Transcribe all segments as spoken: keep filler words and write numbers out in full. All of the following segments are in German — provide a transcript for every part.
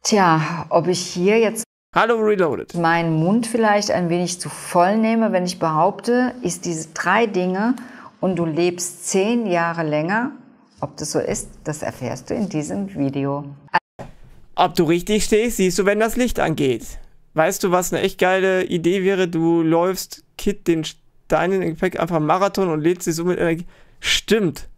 Tja, ob ich hier jetzt Hallo Reloaded. meinen Mund vielleicht ein wenig zu voll nehme, wenn ich behaupte, ist diese drei Dinge und du lebst zehn Jahre länger. Ob das so ist, das erfährst du in diesem Video. Ob du richtig stehst, siehst du, wenn das Licht angeht. Weißt du, was eine echt geile Idee wäre? Du läufst Kit den Stein in den Gepäck einfach Marathon und lädst dich so mit Energie. Stimmt.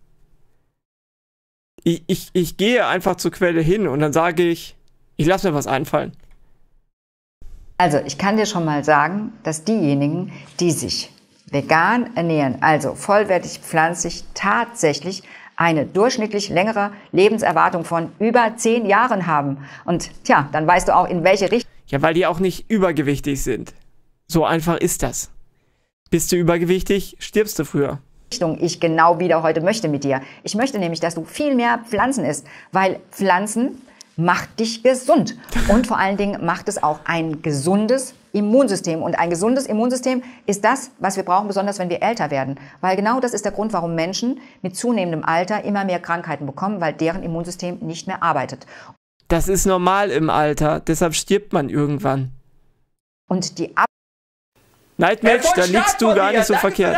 Ich, ich, ich gehe einfach zur Quelle hin und dann sage ich, ich lasse mir was einfallen. Also, ich kann dir schon mal sagen, dass diejenigen, die sich vegan ernähren, also vollwertig pflanzlich, tatsächlich eine durchschnittlich längere Lebenserwartung von über zehn Jahren haben. Und tja, dann weißt du auch, in welche Richtung. Ja, weil die auch nicht übergewichtig sind. So einfach ist das. Bist du übergewichtig, stirbst du früher. Ich genau wieder heute möchte mit dir. Ich möchte nämlich, dass du viel mehr Pflanzen isst, weil Pflanzen macht dich gesund. Und vor allen Dingen macht es auch ein gesundes Immunsystem. Und ein gesundes Immunsystem ist das, was wir brauchen, besonders wenn wir älter werden. Weil genau das ist der Grund, warum Menschen mit zunehmendem Alter immer mehr Krankheiten bekommen, weil deren Immunsystem nicht mehr arbeitet. Das ist normal im Alter, deshalb stirbt man irgendwann. Und die Ab Nightmatch, da liegst du gar nicht so verkehrt.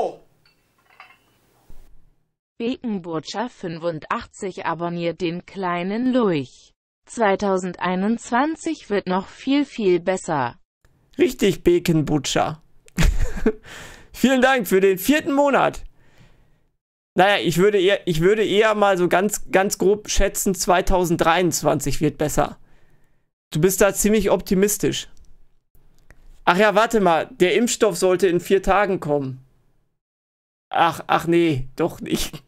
Bekenbutcher fünfundachtzig abonniert den kleinen Lurch. zweitausendeinundzwanzig wird noch viel, viel besser. Richtig, Bekenbutcher. Vielen Dank für den vierten Monat. Naja, ich würde eher, ich würde eher mal so ganz, ganz grob schätzen, zweitausenddreiundzwanzig wird besser. Du bist da ziemlich optimistisch. Ach ja, warte mal, der Impfstoff sollte in vier Tagen kommen. Ach, ach nee, doch nicht.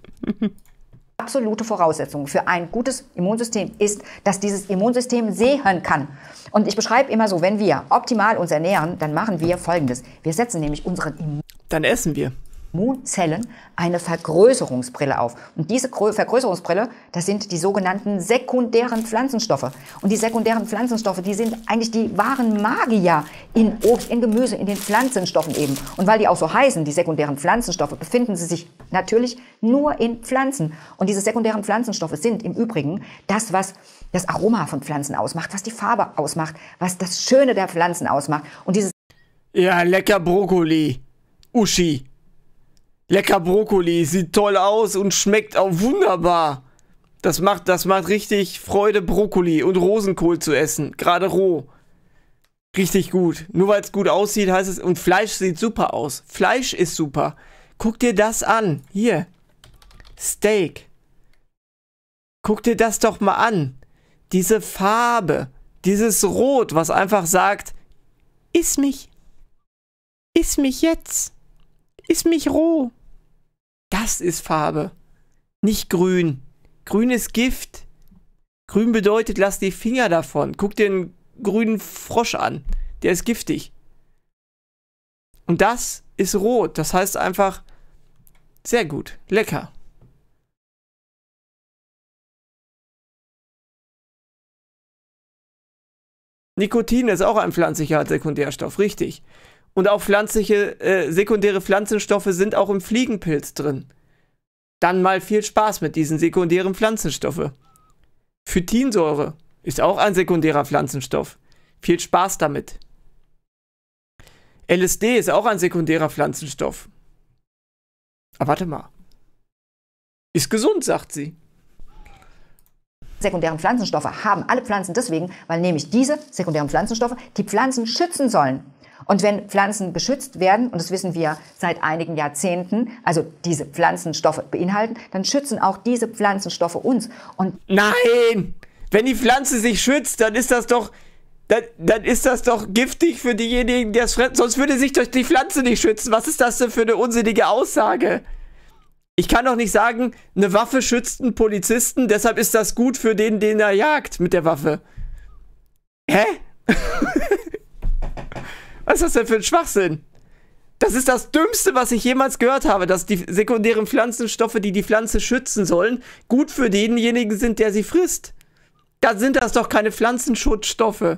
absolute Voraussetzung für ein gutes Immunsystem ist, dass dieses Immunsystem sehen kann. Und ich beschreibe immer so, wenn wir optimal uns ernähren, dann machen wir Folgendes. Wir setzen nämlich unseren Immun Dann essen wir. Immunzellen eine Vergrößerungsbrille auf. Und diese Vergrößerungsbrille, das sind die sogenannten sekundären Pflanzenstoffe. Und die sekundären Pflanzenstoffe, die sind eigentlich die wahren Magier in Obst, in Gemüse, in den Pflanzenstoffen eben. Und weil die auch so heißen, die sekundären Pflanzenstoffe, befinden sie sich natürlich nur in Pflanzen. Und diese sekundären Pflanzenstoffe sind im Übrigen das, was das Aroma von Pflanzen ausmacht, was die Farbe ausmacht, was das Schöne der Pflanzen ausmacht. Und dieses Ja, lecker Brokkoli. Uschi. Lecker Brokkoli, sieht toll aus und schmeckt auch wunderbar. Das macht, das macht richtig Freude, Brokkoli und Rosenkohl zu essen, gerade roh. Richtig gut. Nur weil es gut aussieht, heißt es, und Fleisch sieht super aus. Fleisch ist super. Guck dir das an. Hier. Steak. Guck dir das doch mal an. Diese Farbe, dieses Rot, was einfach sagt, iss mich. Iss mich jetzt. Iss mich roh. Das ist Farbe. Nicht grün. Grün ist Gift. Grün bedeutet, lass die Finger davon. Guck dir einen grünen Frosch an. Der ist giftig. Und das ist rot. Das heißt einfach, sehr gut. Lecker. Nikotin ist auch ein pflanzlicher Sekundärstoff, richtig. Und auch pflanzliche, äh, sekundäre Pflanzenstoffe sind auch im Fliegenpilz drin. Dann mal viel Spaß mit diesen sekundären Pflanzenstoffen. Phytinsäure ist auch ein sekundärer Pflanzenstoff. Viel Spaß damit. L S D ist auch ein sekundärer Pflanzenstoff. Aber warte mal. Ist gesund, sagt sie. sekundären Pflanzenstoffe haben alle Pflanzen deswegen, weil nämlich diese sekundären Pflanzenstoffe die Pflanzen schützen sollen. Und wenn Pflanzen geschützt werden, und das wissen wir seit einigen Jahrzehnten, also diese Pflanzenstoffe beinhalten, dann schützen auch diese Pflanzenstoffe uns. Und Nein! Wenn die Pflanze sich schützt, dann ist das doch, dann, dann ist das doch giftig für diejenigen, die das fressen. Sonst würde sich doch die Pflanze nicht schützen. Was ist das denn für eine unsinnige Aussage? Ich kann doch nicht sagen, eine Waffe schützt einen Polizisten, deshalb ist das gut für den, den er jagt mit der Waffe. Hä? Was ist das denn für ein Schwachsinn? Das ist das Dümmste, was ich jemals gehört habe, dass die sekundären Pflanzenstoffe, die die Pflanze schützen sollen, gut für denjenigen sind, der sie frisst. Da sind das doch keine Pflanzenschutzstoffe.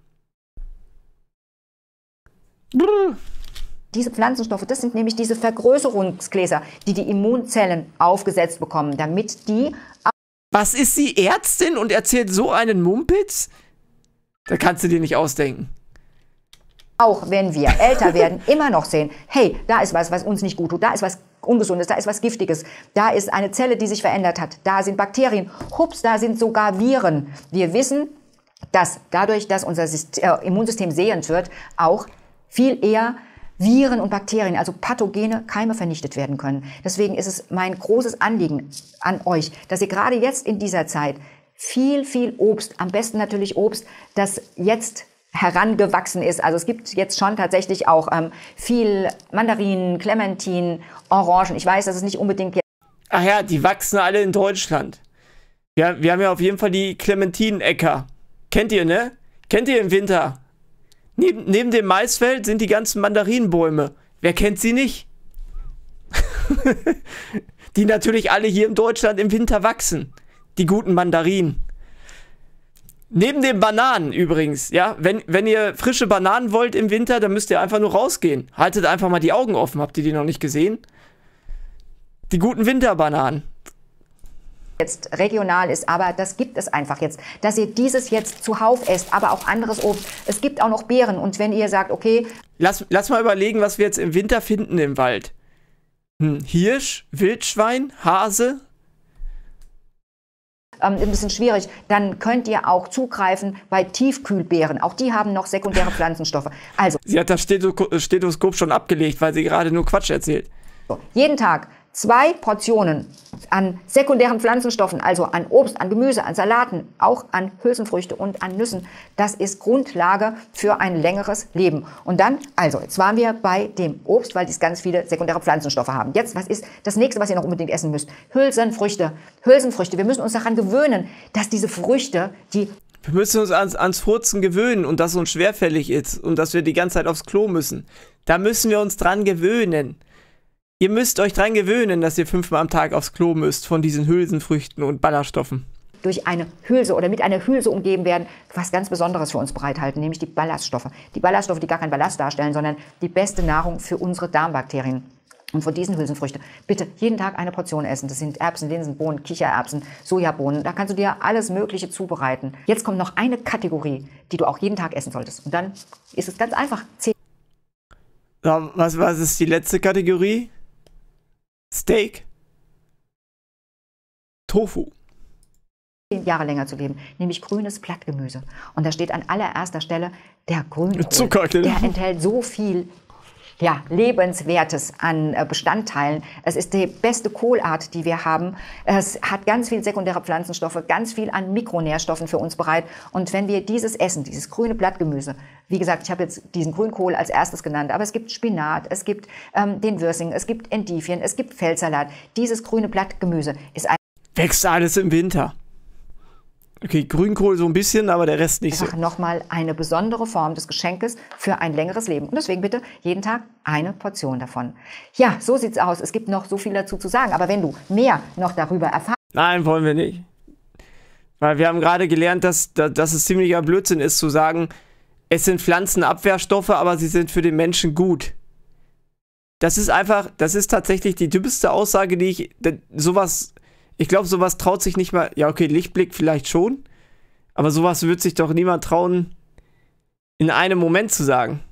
Brr. diese Pflanzenstoffe, das sind nämlich diese Vergrößerungsgläser, die die Immunzellen aufgesetzt bekommen, damit die Was ist sie, Ärztin und erzählt so einen Mumpitz? Da kannst du dir nicht ausdenken. Auch wenn wir älter werden, immer noch sehen, hey, da ist was, was uns nicht gut tut, da ist was Ungesundes, da ist was Giftiges, da ist eine Zelle, die sich verändert hat, da sind Bakterien, hups, da sind sogar Viren. Wir wissen, dass dadurch, dass unser System, äh, Immunsystem sehend wird, auch viel eher Viren und Bakterien, also pathogene Keime vernichtet werden können. Deswegen ist es mein großes Anliegen an euch, dass ihr gerade jetzt in dieser Zeit viel, viel Obst, am besten natürlich Obst, das jetzt herangewachsen ist. Also es gibt jetzt schon tatsächlich auch ähm, viel Mandarinen, Clementinen, Orangen. Ich weiß, dass es nicht unbedingt... Ach ja, die wachsen alle in Deutschland. Ja, wir haben ja auf jeden Fall die Clementinen-Äcker. Kennt ihr, ne? Kennt ihr im Winter? Neben, neben dem Maisfeld sind die ganzen Mandarinenbäume. Wer kennt sie nicht? Die natürlich alle hier in Deutschland im Winter wachsen. Die guten Mandarinen. Neben den Bananen übrigens, ja, wenn, wenn ihr frische Bananen wollt im Winter, dann müsst ihr einfach nur rausgehen. Haltet einfach mal die Augen offen, habt ihr die noch nicht gesehen? Die guten Winterbananen. Jetzt regional ist, aber das gibt es einfach jetzt, dass ihr dieses jetzt zuhauf esst, aber auch anderes Obst. Es gibt auch noch Beeren und wenn ihr sagt, okay... Lass, lass mal überlegen, was wir jetzt im Winter finden im Wald. Hm, Hirsch, Wildschwein, Hase... ein bisschen schwierig, dann könnt ihr auch zugreifen bei Tiefkühlbeeren. Auch die haben noch sekundäre Pflanzenstoffe. Also, sie hat das Stethoskop schon abgelegt, weil sie gerade nur Quatsch erzählt. Jeden Tag zwei Portionen an sekundären Pflanzenstoffen, also an Obst, an Gemüse, an Salaten, auch an Hülsenfrüchte und an Nüssen. Das ist Grundlage für ein längeres Leben. Und dann, also, jetzt waren wir bei dem Obst, weil die ganz viele sekundäre Pflanzenstoffe haben. Jetzt, was ist das nächste, was ihr noch unbedingt essen müsst? Hülsenfrüchte. Hülsenfrüchte. Wir müssen uns daran gewöhnen, dass diese Früchte, die... Wir müssen uns ans, ans Furzen gewöhnen und dass es uns schwerfällig ist und dass wir die ganze Zeit aufs Klo müssen. Da müssen wir uns dran gewöhnen. Ihr müsst euch dran gewöhnen, dass ihr fünfmal am Tag aufs Klo müsst von diesen Hülsenfrüchten und Ballaststoffen. Durch eine Hülse oder mit einer Hülse umgeben werden, was ganz Besonderes für uns bereithalten, nämlich die Ballaststoffe. Die Ballaststoffe, die gar keinen Ballast darstellen, sondern die beste Nahrung für unsere Darmbakterien. Und von diesen Hülsenfrüchten bitte jeden Tag eine Portion essen. Das sind Erbsen, Linsen, Bohnen, Kichererbsen, Sojabohnen. Da kannst du dir alles Mögliche zubereiten. Jetzt kommt noch eine Kategorie, die du auch jeden Tag essen solltest. Und dann ist es ganz einfach. Ja, was, was ist die letzte Kategorie? Steak. Tofu. Zehn Jahre länger zu leben, nämlich grünes Blattgemüse. Und da steht an allererster Stelle der Grünkohl. Zucker, der enthält so viel ja, Lebenswertes an äh, Bestandteilen. Es ist die beste Kohlart, die wir haben. Es hat ganz viel sekundäre Pflanzenstoffe, ganz viel an Mikronährstoffen für uns bereit. Und wenn wir dieses essen, dieses grüne Blattgemüse, wie gesagt, ich habe jetzt diesen Grünkohl als erstes genannt, aber es gibt Spinat, es gibt ähm, den Würsing, es gibt Endivien, es gibt Feldsalat. Dieses grüne Blattgemüse ist ein... Wächst alles im Winter. Okay, Grünkohl so ein bisschen, aber der Rest nicht so. Einfach nochmal eine besondere Form des Geschenkes für ein längeres Leben. Und deswegen bitte jeden Tag eine Portion davon. Ja, so sieht's aus. Es gibt noch so viel dazu zu sagen. Aber wenn du mehr noch darüber erfahren... Nein, wollen wir nicht. Weil wir haben gerade gelernt, dass, dass es ziemlicher Blödsinn ist, zu sagen, es sind Pflanzenabwehrstoffe, aber sie sind für den Menschen gut. Das ist einfach, das ist tatsächlich die dümmste Aussage, die ich... Sowas... Ich glaube, sowas traut sich nicht mal... Ja, okay, Lichtblick vielleicht schon. Aber sowas wird sich doch niemand trauen, in einem Moment zu sagen.